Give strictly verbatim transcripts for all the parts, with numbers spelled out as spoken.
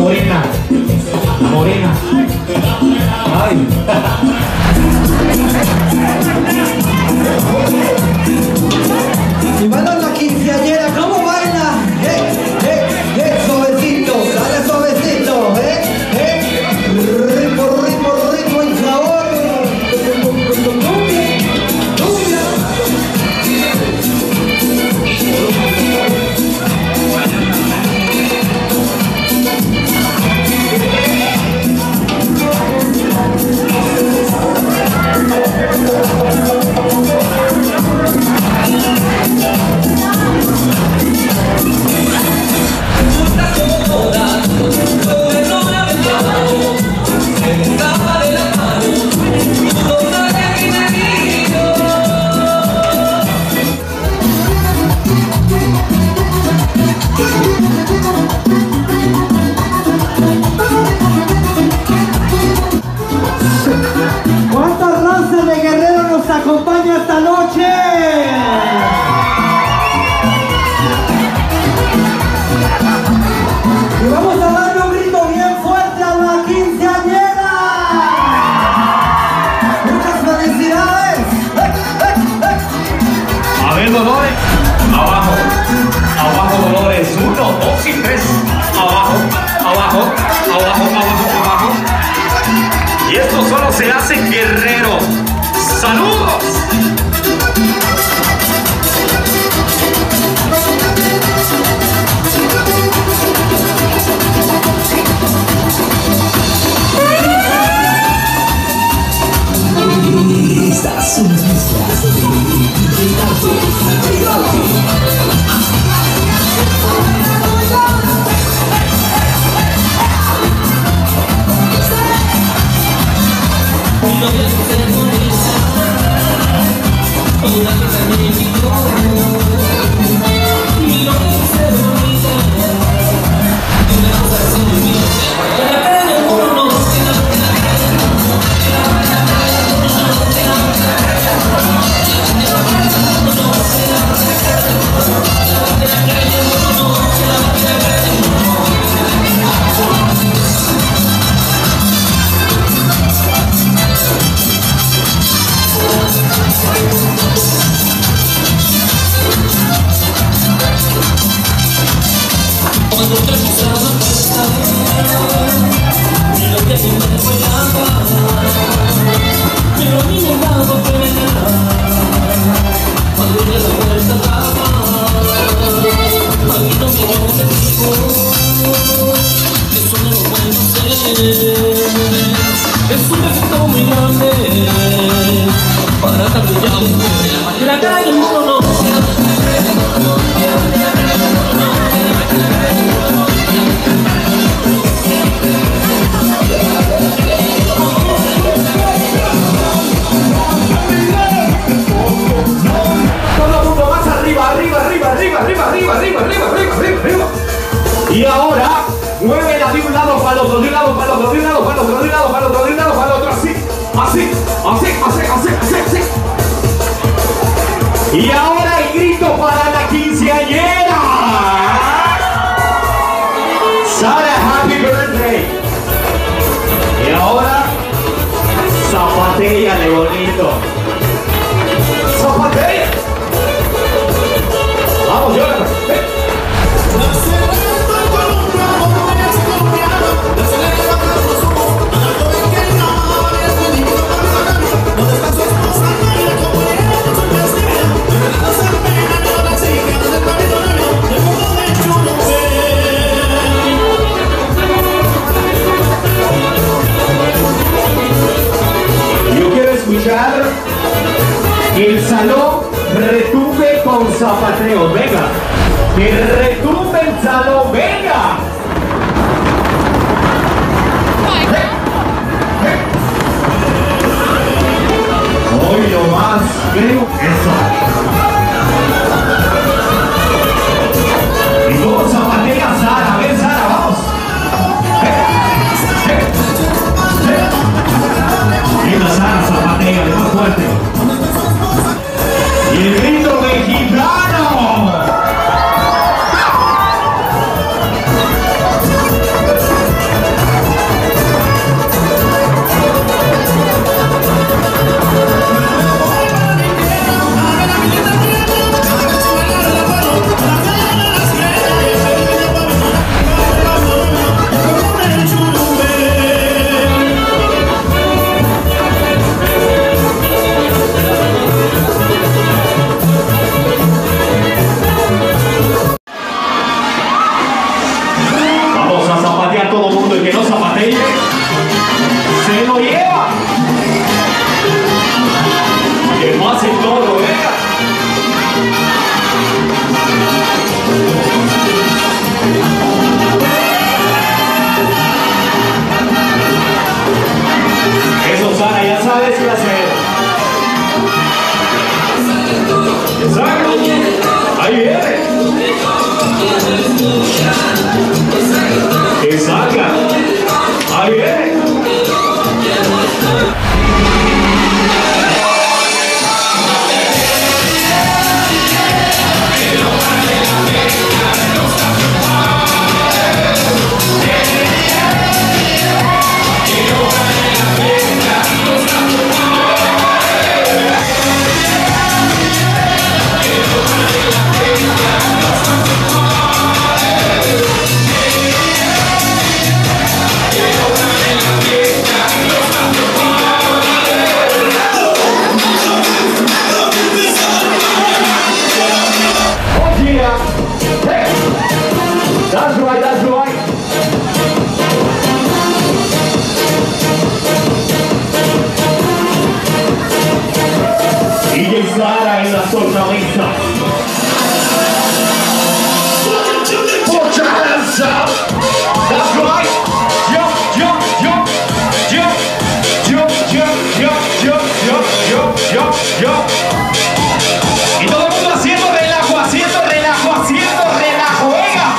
morena. La morena. Ay. Y baila la quinceañera, ¿cómo baila? Eh, eh, eh, suavecito, dale suavecito, eh, eh. Ritmo, ritmo, ritmo y sabor. Cumbia, cumbia. ¿Cuántas razas de guerreros nos acompaña esta noche? Y vamos a darle un grito bien fuerte a la quinceañera. Muchas felicidades. A ver, Dolores. Abajo. Abajo, Dolores. Uno, dos y tres. Abajo, abajo, abajo, abajo, abajo. Y esto solo se hace en Guerrero. ¡Saludos! Estas son las mezclas de Es un efecto muy grande para tanto llamo. La cara del mundo no. Todo el mundo más arriba, arriba, arriba, arriba, arriba, arriba, arriba, arriba, arriba, arriba, arriba. Y ahora muévela de un lado para el otro, de un lado para el otro, de un lado para el otro, de un lado para el otro, de un lado para el otro, así, así, así, así, así, así, así. Y ahora el grito para la quinceañera. Sara, happy birthday. Y ahora zapatéale bonito. Zapatea. Vamos, Jonathan. ¿Eh? Yo quiero escuchar el salón retumbe con zapateo. Venga, que retumbe el salón. Venga. Hoy lo más creo eso. Y luego zapatea Sara. Ven, Sara, vamos. Mira, Sara zapatea, es más fuerte. Y el grito mexicano. Es Sara en la tormenta. Put your hands up. That's right. Jump, jump, jump, jump, jump, jump, jump, jump, jump, jump, jump. Y todo el mundo haciendo relajo, haciendo relajo, haciendo relajo. Venga.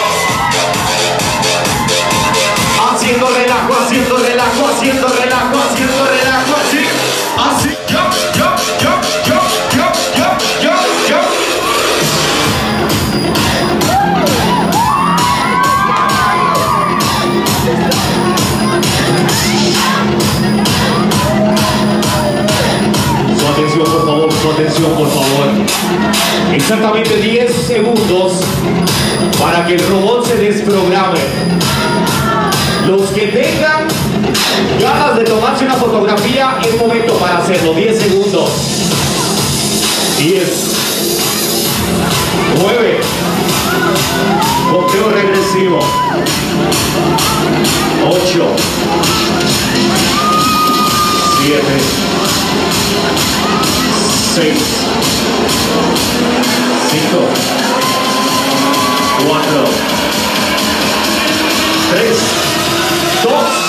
Haciendo relajo, haciendo relajo, haciendo relajo, haciendo relajo, así, así. Jump, jump, jump, jump, jump, jump, jump, jump. Su atención, por favor, su atención, por favor. Exactamente diez segundos para que el robot se desprograme. Los que tengan ganas de tomarse una fotografía, es momento para hacerlo. diez segundos. diez. nueve. Conteo regresivo. ocho. siete. seis. cinco. cuatro. tres. dos.